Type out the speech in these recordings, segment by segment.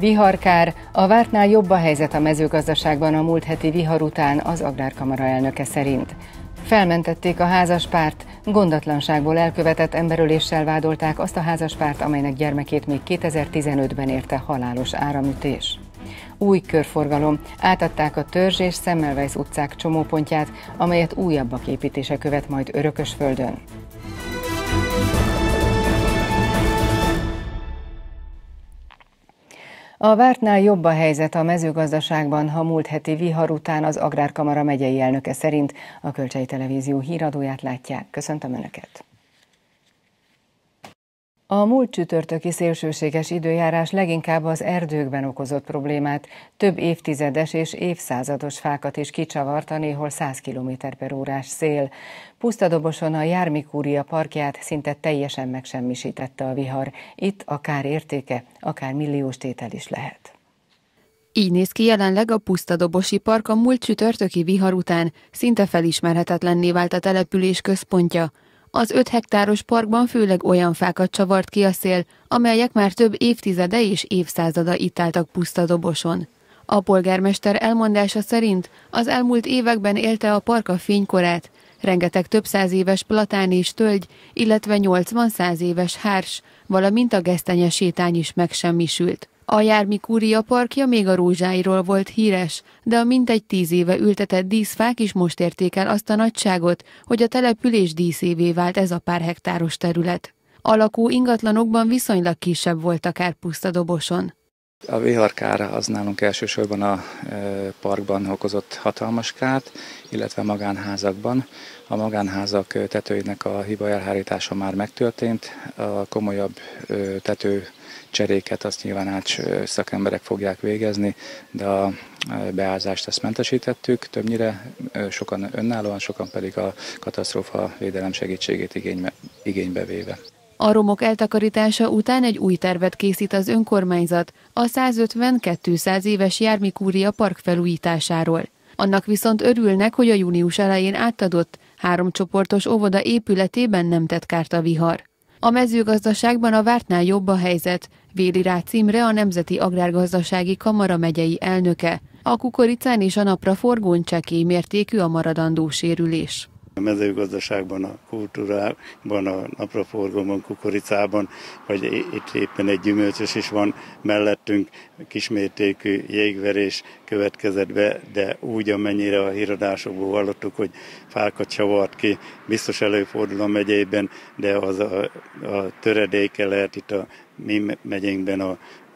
Viharkár, a vártnál jobb a helyzet a mezőgazdaságban a múlt heti vihar után, az Agrárkamara elnöke szerint. Felmentették a házaspárt, gondatlanságból elkövetett emberöléssel vádolták azt a házaspárt, amelynek gyermekét még 2015-ben érte halálos áramütés. Új körforgalom, átadták a Törzs és Semmelweis utcák csomópontját, amelyet újabbak építése követ majd Örökösföldön. A vártnál jobb a helyzet a mezőgazdaságban, ha múlt heti vihar után, az Agrárkamara megyei elnöke szerint. A Kölcsei Televízió híradóját látják. Köszöntöm Önöket! A múlt csütörtöki szélsőséges időjárás leginkább az erdőkben okozott problémát. Több évtizedes és évszázados fákat is kicsavart a néhol 100 km/órás szél. Pusztadoboson a Jármű-kúria parkját szinte teljesen megsemmisítette a vihar. Itt a kár értéke akár milliós tétel is lehet. Így néz ki jelenleg a Pusztadobosi park a múlt csütörtöki vihar után. Szinte felismerhetetlenné vált a település központja. Az 5 hektáros parkban főleg olyan fákat csavart ki a szél, amelyek már több évtizede és évszázada itt álltak Pusztadoboson. A polgármester elmondása szerint az elmúlt években élte a park a fénykorát, rengeteg több 100 éves platán és tölgy, illetve 80-100 éves hárs, valamint a gesztenye sétány is megsemmisült. A Jármű-kúria parkja még a rózsáiról volt híres, de a mintegy 10 éve ültetett díszfák is most érték el azt a nagyságot, hogy a település díszévé vált ez a pár hektáros terület. A lakó ingatlanokban viszonylag kisebb volt a kár Pusztadoboson. A viharkár az nálunk elsősorban a parkban okozott hatalmas kárt, illetve magánházakban. A magánházak tetőinek a hiba elhárítása már megtörtént, a komolyabb tetőcseréket azt nyilván szakemberek fogják végezni, de a beázást ezt mentesítettük, többnyire sokan önállóan, sokan pedig a katasztrófa védelem segítségét igénybe véve. A romok eltakarítása után egy új tervet készít az önkormányzat a 150-200 éves Jármű-kúria park felújításáról. Annak viszont örülnek, hogy a június elején átadott 3 csoportos óvoda épületében nem tett kárt a vihar. A mezőgazdaságban a vártnál jobb a helyzet, véli Rácz Imre, a Nemzeti Agrárgazdasági Kamara megyei elnöke. A kukoricán és a napraforgón csekély mértékű a maradandó sérülés. A mezőgazdaságban, a kultúrában, a napraforgóban, kukoricában, vagy itt éppen egy gyümölcsös is van mellettünk, kismértékű jégverés következett be, de úgy, amennyire a híradásokból hallottuk, hogy fákat csavart ki, biztos előfordul a megyében, de az a töredéke lehet itt a mi megyénkben a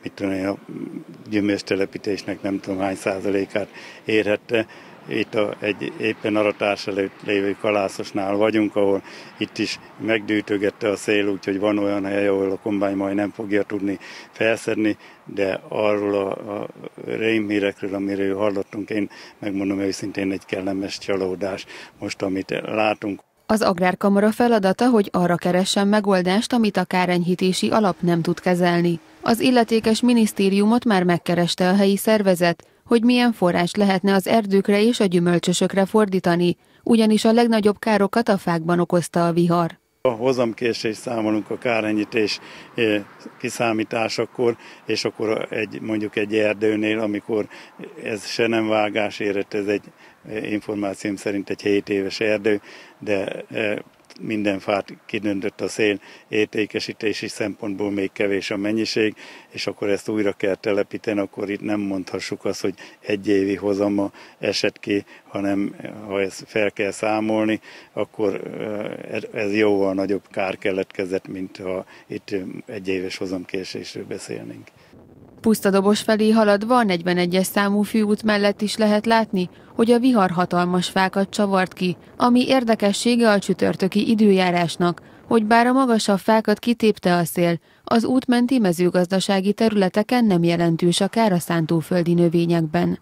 gyümölcstelepítésnek nem tudom hány százalékát érhette. Itt éppen aratás előtt lévő kalászosnál vagyunk, ahol itt is megdűtögette a szél, úgyhogy van olyan hely, ahol a kombány majd nem fogja tudni felszedni, de arról a rémhírekről, amiről hallottunk, én megmondom őszintén, egy kellemes csalódás most, amit látunk. Az Agrárkamara feladata, hogy arra keressen megoldást, amit a kárenyhítési alap nem tud kezelni. Az illetékes minisztériumot már megkereste a helyi szervezet, hogy milyen forrás lehetne az erdőkre és a gyümölcsösökre fordítani, ugyanis a legnagyobb károkat a fákban okozta a vihar. A hozamkésés számolunk a kárenyhítés kiszámításakor, és akkor mondjuk egy erdőnél, amikor ez se nem vágás érett, ez egy információm szerint egy 7 éves erdő, de minden fát kidöntött a szél, értékesítési szempontból még kevés a mennyiség, és akkor ezt újra kell telepíteni, akkor itt nem mondhassuk azt, hogy egy évi hozama esett ki, hanem ha ezt fel kell számolni, akkor ez jóval nagyobb kár keletkezett, mint ha itt egy éves hozamkésésről beszélnénk. Pusztadobos felé haladva a 41-es számú főút mellett is lehet látni, hogy a vihar hatalmas fákat csavart ki, ami érdekessége a csütörtöki időjárásnak, hogy bár a magasabb fákat kitépte a szél, az útmenti mezőgazdasági területeken nem jelentős a kár a szántóföldi növényekben.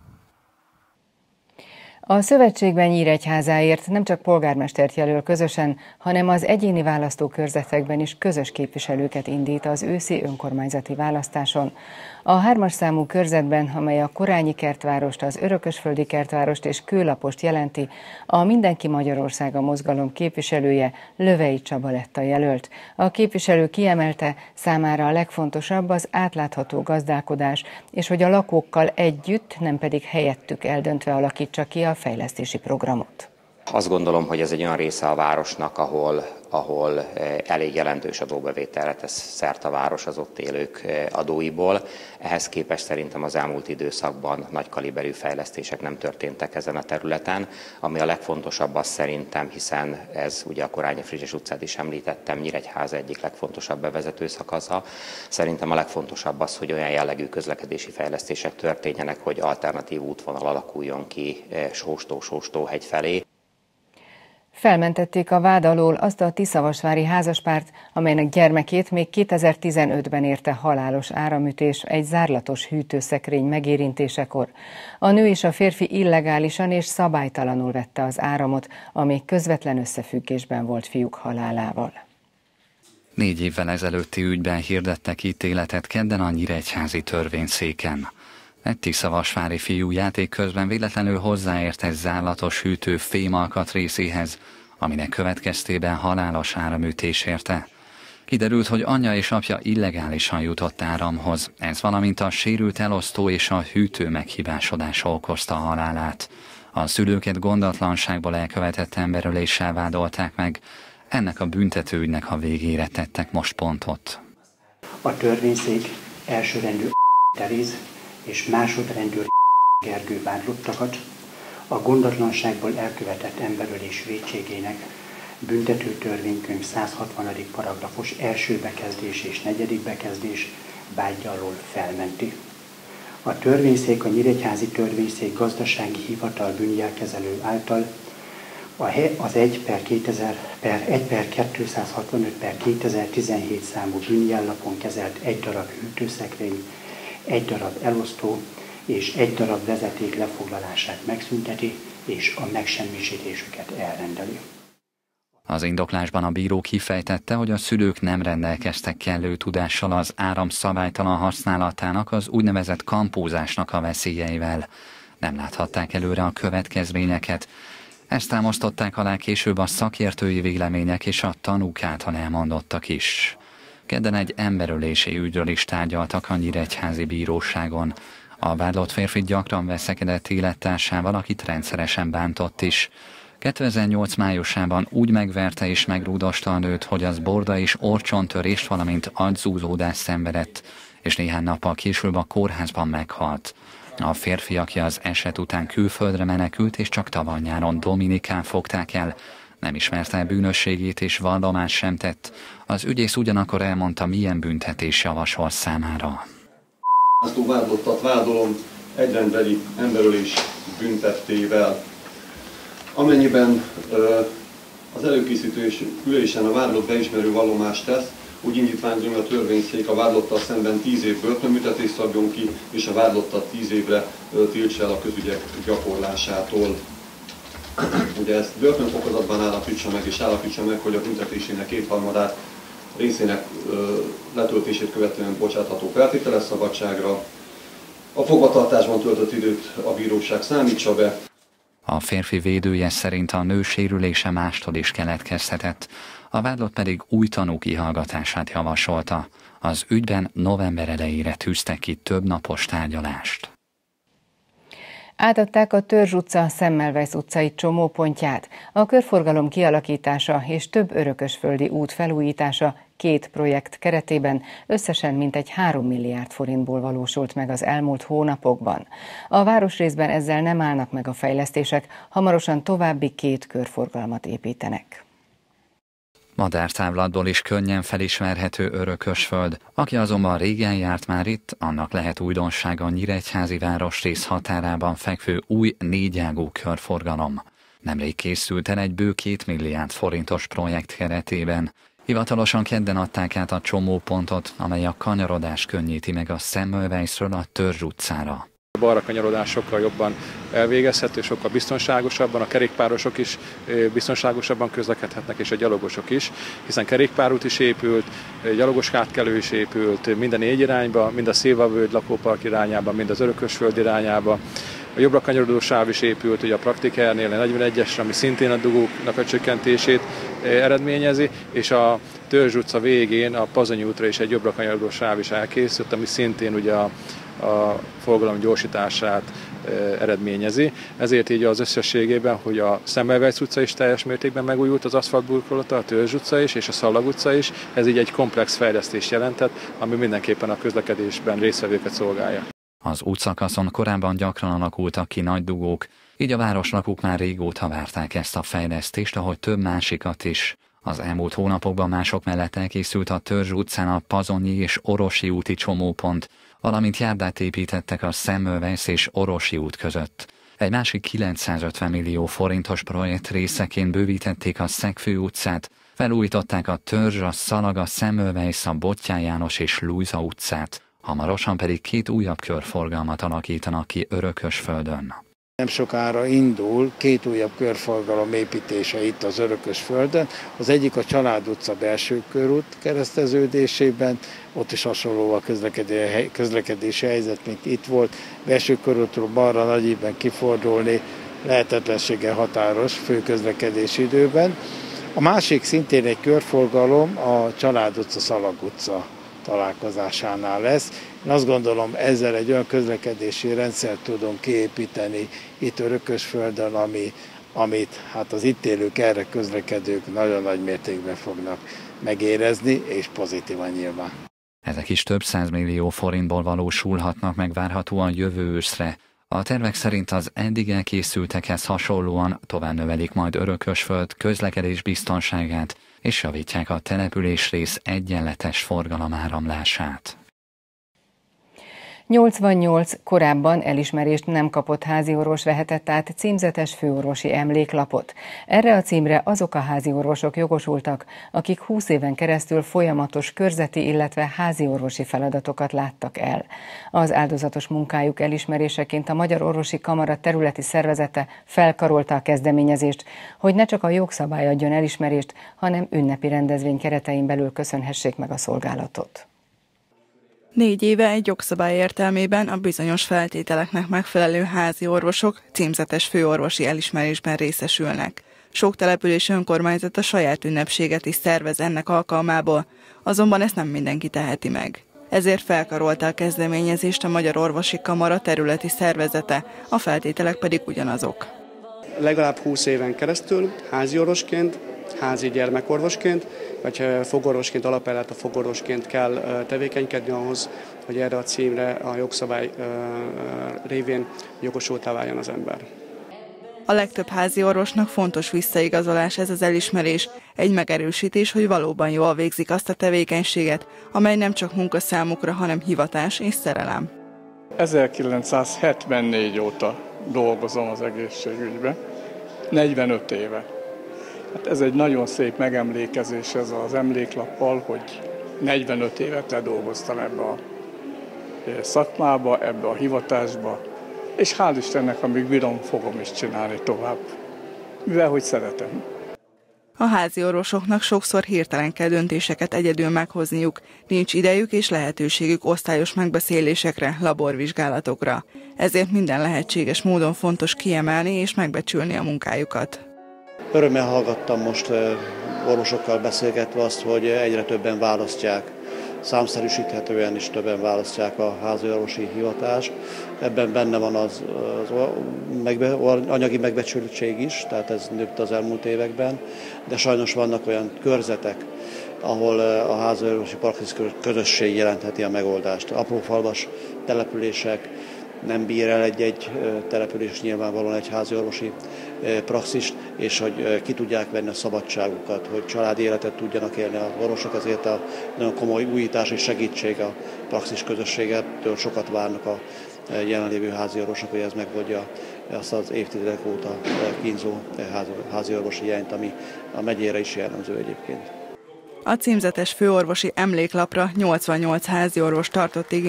A szövetségben Nyíregyházáért nem csak polgármestert jelöl közösen, hanem az egyéni választókörzetekben is közös képviselőket indít az őszi önkormányzati választáson. A 3-as számú körzetben, amely a Korányi Kertvárost, az Örökösföldi Kertvárost és Kőlapost jelenti, a Mindenki Magyarországa mozgalom képviselője, Lövei Csaba lett a jelölt. A képviselő kiemelte, számára a legfontosabb az átlátható gazdálkodás, és hogy a lakókkal együtt, nem pedig helyettük eldöntve alakítsa ki a fejlesztési programot. Azt gondolom, hogy ez egy olyan része a városnak, ahol elég jelentős adóbevételre tesz szert a város az ott élők adóiból. Ehhez képest szerintem az elmúlt időszakban nagy kaliberű fejlesztések nem történtek ezen a területen. Ami a legfontosabb az szerintem, hiszen ez ugye a Korányi Frigyes utcát is említettem, Nyíregyháza egyik legfontosabb bevezető szakasza. Szerintem a legfontosabb az, hogy olyan jellegű közlekedési fejlesztések történjenek, hogy alternatív útvonal alakuljon ki Sóstó-Sóstóhegy felé. Felmentették a vád alól azt a tiszavasvári házaspárt, amelynek gyermekét még 2015-ben érte halálos áramütés egy zárlatos hűtőszekrény megérintésekor. A nő és a férfi illegálisan és szabálytalanul vette az áramot, ami közvetlen összefüggésben volt fiúk halálával. 4 évvel ezelőtti ügyben hirdettek ítéletet kedden a nyíregyházi törvényszéken. Egy tiszavasvári fiú játék közben véletlenül hozzáért egy zárlatos hűtő fémalkatrészéhez, aminek következtében halálos áramütés érte. Kiderült, hogy anyja és apja illegálisan jutott áramhoz, ez valamint a sérült elosztó és a hűtő meghibásodása okozta a halálát. A szülőket gondatlanságból elkövetett emberöléssel vádolták meg, ennek a büntetőügynek a végére tettek most pontot. A törvényszék elsőrendű Teréz és másodrendű Gergő vádlottakat a gondatlanságból elkövetett emberölés vétségének büntető törvénykönyv 160. paragrafus első bekezdés és 4. bekezdés vágy alól felmenti. A törvényszék a Nyíregyházi Törvényszék Gazdasági Hivatal bűnjelkezelő által az 1/265/2017 számú bűnjellapon kezelt egy darab hűtőszekrény, egy darab elosztó és egy darab vezeték lefoglalását megszünteti és a megsemmisítésüket elrendeli. Az indoklásban a bíró kifejtette, hogy a szülők nem rendelkeztek kellő tudással az áram szabálytalan használatának, az úgynevezett kampózásnak a veszélyeivel. Nem láthatták előre a következményeket. Ezt támasztották alá később a szakértői vélemények és a tanúk által elmondottak is. Kedden egy emberölési ügyről is tárgyaltak a nyíregyházi bíróságon. A vádlott férfi gyakran veszekedett élettársával, akit rendszeresen bántott is. 2008 májusában úgy megverte és megrúdosta a nőt, hogy az borda és orcsontörést, valamint aggyzúzódást szenvedett, és néhány nappal később a kórházban meghalt. A férfi, aki az eset után külföldre menekült, és csak tavaly nyáron Dominikán fogták el, nem ismerte el bűnösségét és vallomást sem tett. Az ügyész ugyanakkor elmondta, milyen büntetés javasol számára. Azt vádlottat vádolom egyrendbeli emberölés büntettével. Amennyiben az előkészítő ülésen a vádlott beismerő vallomást tesz, úgy indítványozom, a törvényszék a vádlottal szemben 10 év börtönbüntetést szabjon ki, és a vádlottat 10 évre tiltsa el a közügyek gyakorlásától. Ugye ezt börtönfokozatban állapítsa meg, és állapítsa meg, hogy a büntetésének 2/3 részének letöltését követően bocsátható feltételes szabadságra. A fogvatartásban töltött időt a bíróság számítsa be. A férfi védője szerint a nő sérülése mástól is keletkezhetett, a vádlott pedig új tanú kihallgatását javasolta. Az ügyben november elejére tűztek ki több napos tárgyalást. Átadták a Törzs utca, Semmelweis utcai csomópontját. A körforgalom kialakítása és több örökösföldi út felújítása 2 projekt keretében összesen mintegy 3 milliárd forintból valósult meg az elmúlt hónapokban. A városrészben ezzel nem állnak meg a fejlesztések, hamarosan további 2 körforgalmat építenek. Madártávlatból is könnyen felismerhető Örökösföld. Aki azonban régen járt már itt, annak lehet újdonsága a nyíregyházi városrész határában fekvő új 4-ágú körforgalom. Nemrég készült el egy bő 2 milliárd forintos projekt keretében. Hivatalosan kedden adták át a csomópontot, amely a kanyarodást könnyíti meg a Semmelweisről a Törzs utcára. A balra kanyarodás sokkal jobban elvégezhető, sokkal biztonságosabban, a kerékpárosok is biztonságosabban közlekedhetnek, és a gyalogosok is, hiszen kerékpárút is épült, gyalogos átkelő is épült, mind a 4 irányba, mind a Szilvavölgy lakópark irányába, mind az Örökösföld irányába. A jobbra kanyarodó sáv is épült, ugye a Praktikernél a 41-esre, ami szintén a dugóknak a csökkentését eredményezi, és a Törzs utca végén a Pazonyi útra is egy jobbra kanyarodó sáv is elkészült, ami szintén ugye a forgalom gyorsítását eredményezi. Ezért így az összességében, hogy a Semmelweis utca is teljes mértékben megújult az aszfaltburkolata, a Törzs utca is és a Szallag utca is. Ez így egy komplex fejlesztés jelentett, ami mindenképpen a közlekedésben résztvevőket szolgálja. Az útszakaszon korábban gyakran alakultak ki nagy dugók, így a városlakók már régóta várták ezt a fejlesztést, ahogy több másikat is. Az elmúlt hónapokban mások mellett elkészült a Törzs utcán a Pazonyi és Orosi úti csomópont, valamint járdát építettek a Semmelweis és Orosi út között. Egy másik 950 millió forintos projekt részeként bővítették a Szegfő utcát, felújították a Törzs, a Szalag, a Semmelweis, a Bottyán János és Lujza utcát. Hamarosan pedig 2 újabb körforgalmat alakítanak ki Örökösföldön. Nem sokára indul 2 újabb körforgalom építése itt az Örökösföldön. Az egyik a Család utca belső körút kereszteződésében, ott is hasonló a közlekedési helyzet, mint itt volt. Belső körútról balra Nagyívben kifordulni lehetetlensége határos főközlekedési időben. A másik szintén egy körforgalom a Család utca Szalag utca találkozásánál lesz. Én azt gondolom, ezzel egy olyan közlekedési rendszert tudunk kiépíteni itt Örökösföldön, amit hát az itt élők, erre közlekedők nagyon nagy mértékben fognak megérezni, és pozitívan nyilván. Ezek is több 100 millió forintból valósulhatnak meg várhatóan jövő őszre. A tervek szerint az eddig elkészültekhez hasonlóan tovább növelik majd Örökösföld közlekedés biztonságát, és javítják a településrész egyenletes forgalomáramlását. 88 korábban elismerést nem kapott háziorvos vehetett át címzetes főorvosi emléklapot. Erre a címre azok a háziorvosok jogosultak, akik 20 éven keresztül folyamatos körzeti, illetve háziorvosi feladatokat láttak el. Az áldozatos munkájuk elismeréseként a Magyar Orvosi Kamara területi szervezete felkarolta a kezdeményezést, hogy ne csak a jogszabály adjon elismerést, hanem ünnepi rendezvény keretein belül köszönhessék meg a szolgálatot. 4 éve egy jogszabály értelmében a bizonyos feltételeknek megfelelő házi orvosok címzetes főorvosi elismerésben részesülnek. Sok település önkormányzata saját ünnepséget is szervez ennek alkalmából, azonban ezt nem mindenki teheti meg. Ezért felkarolta a kezdeményezést a Magyar Orvosi Kamara területi szervezete, a feltételek pedig ugyanazok. Legalább 20 éven keresztül házi orvosként, házi gyermekorvosként, vagy fogorvosként, alapellátó fogorvosként kell tevékenykedni ahhoz, hogy erre a címre a jogszabály révén jogosultá váljon az ember. A legtöbb házi orvosnak fontos visszaigazolás ez az elismerés, egy megerősítés, hogy valóban jól végzik azt a tevékenységet, amely nem csak munka számukra, hanem hivatás és szerelem. 1974 óta dolgozom az egészségügyben, 45 éve. Hát ez egy nagyon szép megemlékezés ez az emléklappal, hogy 45 évet dolgoztam ebbe a szakmába, ebbe a hivatásba, és hál' Istennek, amíg bírom, fogom is csinálni tovább, mivel hogy szeretem. A házi orvosoknak sokszor hirtelen kell döntéseket egyedül meghozniuk, nincs idejük és lehetőségük osztályos megbeszélésekre, laborvizsgálatokra. Ezért minden lehetséges módon fontos kiemelni és megbecsülni a munkájukat. Örömmel hallgattam most orvosokkal beszélgetve azt, hogy egyre többen választják, számszerűsíthetően is többen választják a háziorvosi hivatást. Ebben benne van az anyagi megbecsültség is, tehát ez nőtt az elmúlt években, de sajnos vannak olyan körzetek, ahol a háziorvosi praxis közösség jelentheti a megoldást. Aprófalvas települések, nem bír el egy település nyilvánvalóan egy háziorvosi praxist, és hogy ki tudják venni a szabadságukat, hogy családi életet tudjanak élni az orvosok, ezért a nagyon komoly újítás és segítség a praxis közösségettől sokat várnak a jelenlévő háziorvosok, hogy ez megoldja azt az évtizedek óta kínzó háziorvosi hiányt, ami a megyére is jellemző egyébként. A címzetes főorvosi emléklapra 88 háziorvos tartott igényt,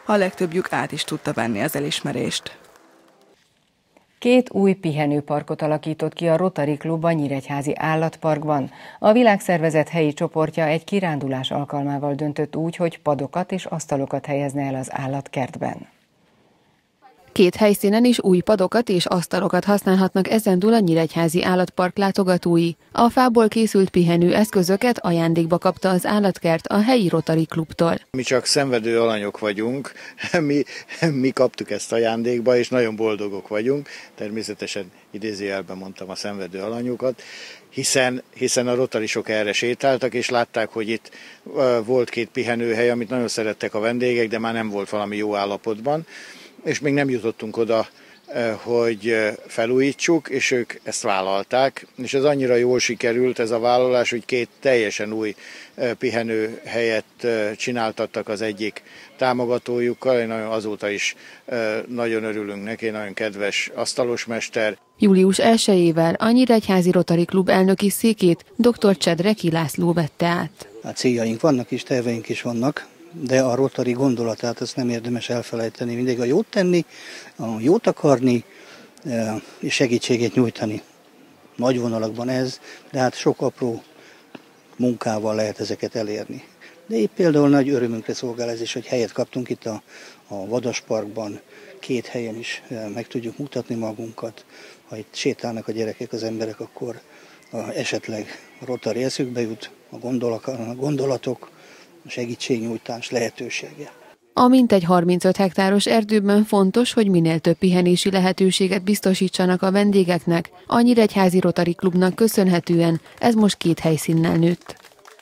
a legtöbbjük át is tudta venni az elismerést. 2 új pihenőparkot alakított ki a Rotary Klub a Nyíregyházi Állatparkban. A világszervezet helyi csoportja egy kirándulás alkalmával döntött úgy, hogy padokat és asztalokat helyezne el az állatkertben. 2 helyszínen is új padokat és asztalokat használhatnak ezentúl a Nyíregyházi Állatpark látogatói. A fából készült pihenő eszközöket ajándékba kapta az állatkert a helyi Rotary Klubtól. Mi csak szenvedő alanyok vagyunk, mi kaptuk ezt ajándékba, és nagyon boldogok vagyunk. Természetesen idézőjelben mondtam a szenvedő alanyokat, hiszen a rotarisok erre sétáltak, és látták, hogy itt volt 2 pihenőhely, amit nagyon szerettek a vendégek, de már nem volt valami jó állapotban. És még nem jutottunk oda, hogy felújítsuk, és ők ezt vállalták. És ez annyira jól sikerült, ez a vállalás, hogy 2 teljesen új pihenőhelyet csináltattak az egyik támogatójukkal. Azóta is nagyon örülünk neki, nagyon kedves asztalosmester. Július 1-ével a Nyíregyházi Rotary Klub elnöki székét dr. Csedreki László vette át. A céljaink vannak és terveink is vannak, de a Rotary gondolatát ezt nem érdemes elfelejteni. Mindig a jót tenni, a jót akarni, és segítséget nyújtani. Nagy vonalakban ez, de hát sok apró munkával lehet ezeket elérni. De épp például nagy örömünkre szolgál ez is, hogy helyet kaptunk itt a Vadasparkban, 2 helyen is meg tudjuk mutatni magunkat. Ha itt sétálnak a gyerekek, az emberek, akkor esetleg a Rotary eszükbe jut, a gondolatok, a segítségnyújtás lehetősége. A mintegy 35 hektáros erdőben fontos, hogy minél több pihenési lehetőséget biztosítsanak a vendégeknek. A Nyíregyházi Rotary Klubnak köszönhetően ez most 2 helyszínnel nőtt.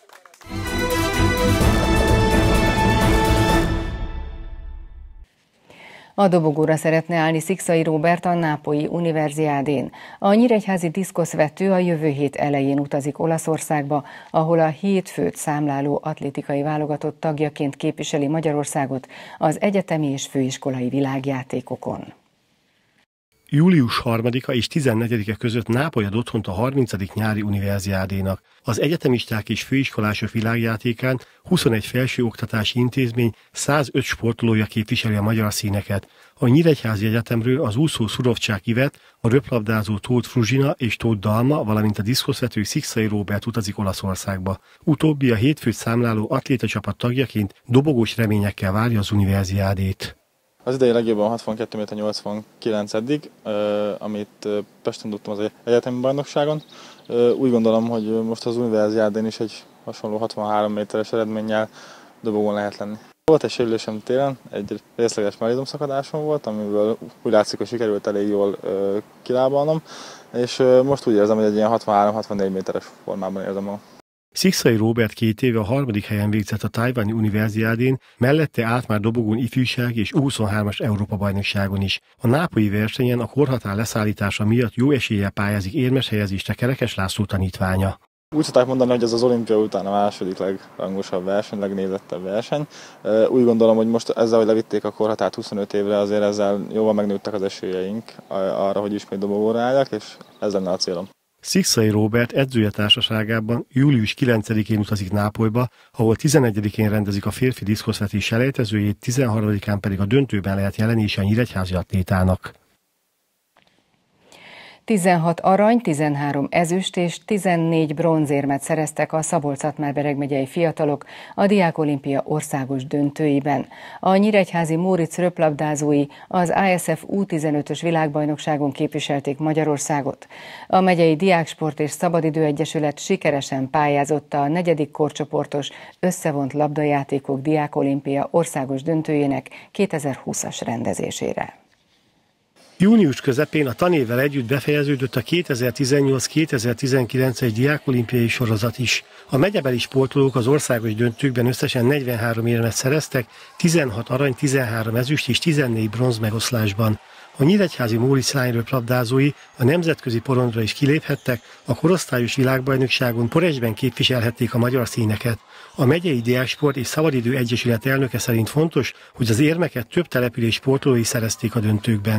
A dobogóra szeretne állni Szikszai Róbert a Nápolyi Universiádén. A nyíregyházi diszkoszvető a jövő hét elején utazik Olaszországba, ahol a 7 főt számláló atlétikai válogatott tagjaként képviseli Magyarországot az egyetemi és főiskolai világjátékokon. Július 3-a és 14-e között Nápoly ad otthont a 30. nyári univerziádénak. Az egyetemisták és főiskolások világjátékán 21 felsőoktatási intézmény 105 sportolója képviseli a magyar színeket. A Nyíregyházi Egyetemről az úszó Szurovcsák Ivet, a röplabdázó Tóth Fruzsina és Tóth Dalma, valamint a diszkoszvető Szikszai Róbert utazik Olaszországba. Utóbbi a 7 főt számláló atlétacsapat tagjaként dobogós reményekkel várja az univerziádét. Az idei legjobban 62 méter 89 eddig, amit Pesten tudtam az egyetemi bajnokságon. Úgy gondolom, hogy most az univerziádén is egy hasonló 63 méteres eredménnyel dobogón lehet lenni. Volt egy sérülésem télen, egy részleges mellizomszakadásom volt, amiből úgy látszik, hogy sikerült elég jól kilábalnom, és most úgy érzem, hogy egy ilyen 63-64 méteres formában érzem magam. Szikszai Róbert 2 éve a 3. helyen végzett a tajvani univerziádén, mellette állt már dobogón ifjúság és U23-as Európa-bajnokságon is. A nápolyi versenyen a korhatár leszállítása miatt jó eséllyel pályázik érmes helyezésre Kerekes László tanítványa. Úgy szokták mondani, hogy ez az olimpia után a második legrangosabb verseny, legnézettebb verseny. Úgy gondolom, hogy most ezzel, hogy levitték a korhatárt 25 évre, azért ezzel jóval megnőttek az esélyeink arra, hogy ismét dobogóra álljak, és ez lenne a célom. Szikszai Róbert edzője társaságában július 9-én utazik Nápolyba, ahol 11-én rendezik a férfi diszkoszvetés selejtezőjét, 13-án pedig a döntőben lehet jelenése a nyíregyházi atlétának. 16 arany, 13 ezüst és 14 bronzérmet szereztek a Szabolcs-Szatmár-Bereg megyei fiatalok a Diákolimpia országos döntőiben. A nyíregyházi Móricz röplabdázói az ASF U15-ös világbajnokságon képviselték Magyarországot. A megyei Diáksport és Szabadidő Egyesület sikeresen pályázott a 4. korcsoportos összevont labdajátékok Diákolimpia országos döntőjének 2020-as rendezésére. Június közepén a tanévvel együtt befejeződött a 2018-2019-es diákolimpiai sorozat is. A megyebeli sportolók az országos döntőkben összesen 43 érmet szereztek, 16 arany, 13 ezüst és 14 bronz megoszlásban. A nyíregyházi Móricz lányröplabdázói a nemzetközi porondra is kiléphettek, a korosztályos világbajnokságon Porezsben képviselhették a magyar színeket. A megyei Diáksport és Szabadidő Egyesület elnöke szerint fontos, hogy az érmeket több település sportolói szerezték a döntőkben.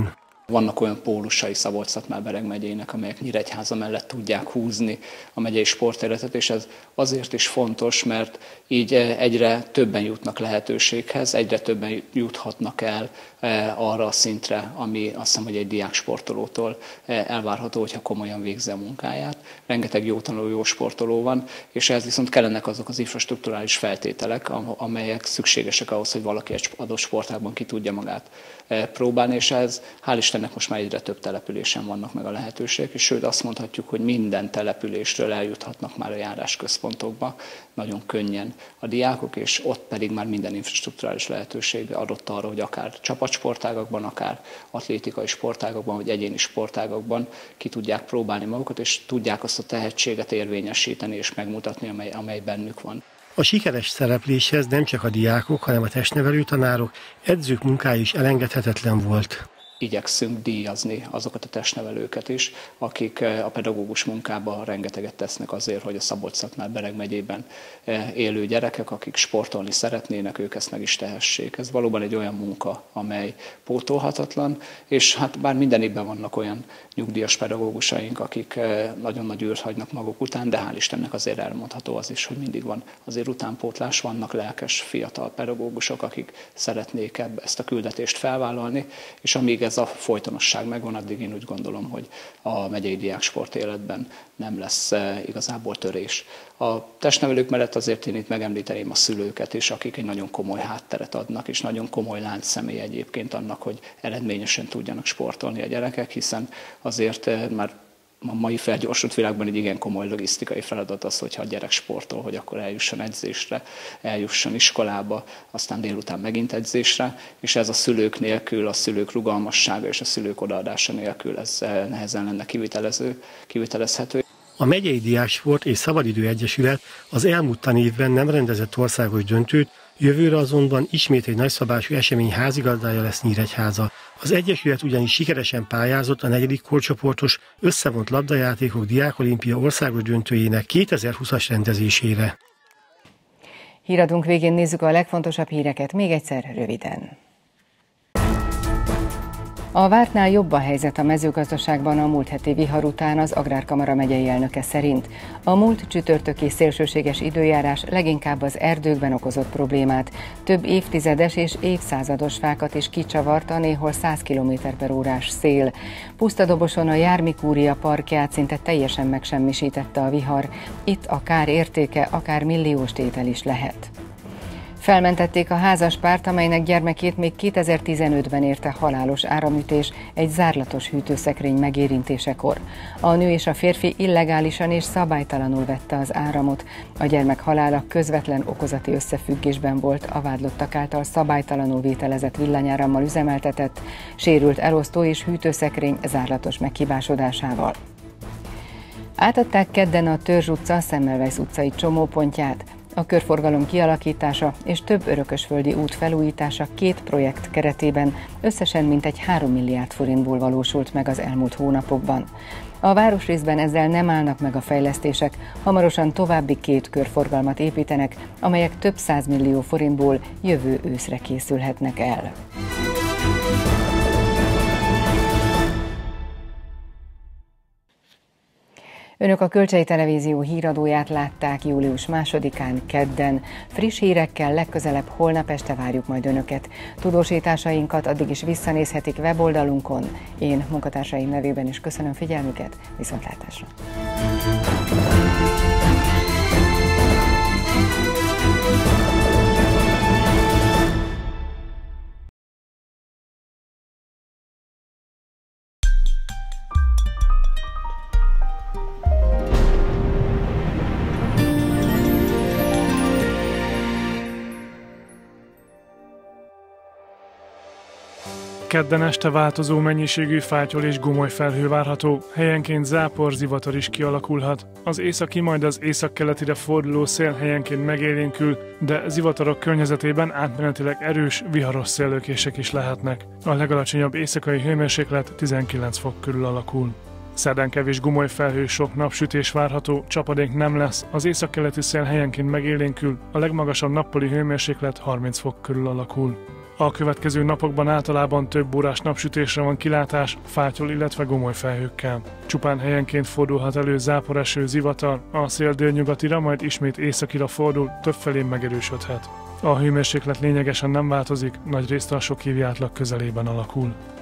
Vannak olyan pólusai Szabolcs-Szatmár-Bereg megyének, amelyek Nyíregyháza mellett tudják húzni a megyei sportterületet, és ez azért is fontos, mert így egyre többen jutnak lehetőséghez, egyre többen juthatnak el arra a szintre, ami azt hiszem, hogy egy diáksportolótól elvárható, hogyha komolyan végzi a munkáját. Rengeteg jó tanuló, jó sportoló van, és ehhez viszont kellenek azok az infrastrukturális feltételek, amelyek szükségesek ahhoz, hogy valaki egy adott sportágban ki tudja magát próbálni, és ez hál' Istennek most már egyre több településen vannak meg a lehetőségek, és sőt azt mondhatjuk, hogy minden településről eljuthatnak már a járásközpontokba nagyon könnyen a diákok, és ott pedig már minden infrastrukturális lehetőség adott arra, hogy akár csapatsportágakban, akár atlétikai sportágakban, vagy egyéni sportágakban ki tudják próbálni magukat, és tudják azt a tehetséget érvényesíteni és megmutatni, amely bennük van. A sikeres szerepléshez nem csak a diákok, hanem a testnevelő tanárok, edzők munkája is elengedhetetlen volt. Igyekszünk díjazni azokat a testnevelőket is, akik a pedagógus munkában rengeteget tesznek azért, hogy a Szabolcs-Szatmár-Bereg megyében élő gyerekek, akik sportolni szeretnének, ők ezt meg is tehessék. Ez valóban egy olyan munka, amely pótolhatatlan, és hát bár minden évben vannak olyan nyugdíjas pedagógusaink, akik nagyon nagy űrt hagynak maguk után, de hál' Istennek azért elmondható az is, hogy mindig van azért utánpótlás, vannak lelkes fiatal pedagógusok, akik szeretnék ezt a küldetést felvállalni, és amíg ez a folytonosság megvan, addig én úgy gondolom, hogy a megyei diáksport életben nem lesz igazából törés. A testnevelők mellett azért én itt megemlíteném a szülőket is, akik egy nagyon komoly hátteret adnak, és nagyon komoly láncszemély egyébként annak, hogy eredményesen tudjanak sportolni a gyerekek, hiszen azért már a mai felgyorsult világban egy igen komoly logisztikai feladat az, hogyha a gyerek sportol, hogy akkor eljusson edzésre, eljusson iskolába, aztán délután megint edzésre, és ez a szülők nélkül, a szülők rugalmassága és a szülők odaadása nélkül ez nehezen lenne kivitelezhető. A Megyei Diáksport és Szabadidő Egyesület az elmúlt tanévben nem rendezett országos döntőt, jövőre azonban ismét egy nagyszabású esemény házigazdája lesz Nyíregyháza. Az Egyesület ugyanis sikeresen pályázott a 4. korcsoportos összevont labdajátékok diákolimpia országos döntőjének 2020-as rendezésére. Híradunk végén nézzük a legfontosabb híreket még egyszer röviden. A vártnál jobb a helyzet a mezőgazdaságban a múlt heti vihar után az Agrárkamara megyei elnöke szerint. A múlt csütörtöki szélsőséges időjárás leginkább az erdőkben okozott problémát. Több évtizedes és évszázados fákat is kicsavart a néhol 100 km/órás szél. Pusztadoboson a Jármikúria parkját szinte teljesen megsemmisítette a vihar. Itt a kár értéke akár milliós tétel is lehet. Felmentették a házaspárt, amelynek gyermekét még 2015-ben érte halálos áramütés egy zárlatos hűtőszekrény megérintésekor. A nő és a férfi illegálisan és szabálytalanul vette az áramot. A gyermek halála közvetlen okozati összefüggésben volt a vádlottak által szabálytalanul vételezett villanyárammal üzemeltetett, sérült elosztó és hűtőszekrény zárlatos meghibásodásával. Átadták kedden a Törzs utca, Semmelweis utcai csomópontját. A körforgalom kialakítása és több örökösföldi út felújítása 2 projekt keretében összesen mintegy 3 milliárd forintból valósult meg az elmúlt hónapokban. A városrészben ezzel nem állnak meg a fejlesztések, hamarosan további 2 körforgalmat építenek, amelyek több 100 millió forintból jövő őszre készülhetnek el. Önök a Kölcsei Televízió híradóját látták július 2-án kedden. Friss hírekkel legközelebb holnap este várjuk majd Önöket. Tudósításainkat addig is visszanézhetik weboldalunkon. Én munkatársaim nevében is köszönöm figyelmüket, viszontlátásra! Kedden este változó mennyiségű fátyol és gomoly felhő várható, helyenként zápor, zivatar is kialakulhat. Az északi, majd az északkeletire forduló szél helyenként megélénkül, de zivatarok környezetében átmenetileg erős, viharos széllökések is lehetnek. A legalacsonyabb éjszakai hőmérséklet 19 fok körül alakul. Szerdán kevés gomoly felhő, sok napsütés várható, csapadék nem lesz, az északkeleti szél helyenként megélénkül, a legmagasabb nappali hőmérséklet 30 fok körül alakul. A következő napokban általában több órás napsütésre van kilátás, fátyol, illetve gomoly felhőkkel. Csupán helyenként fordulhat elő záporeső, zivatar, a szél délnyugatira, majd ismét északira fordul, többfelé megerősödhet. A hőmérséklet lényegesen nem változik, nagyrészt a sok évi átlag közelében alakul.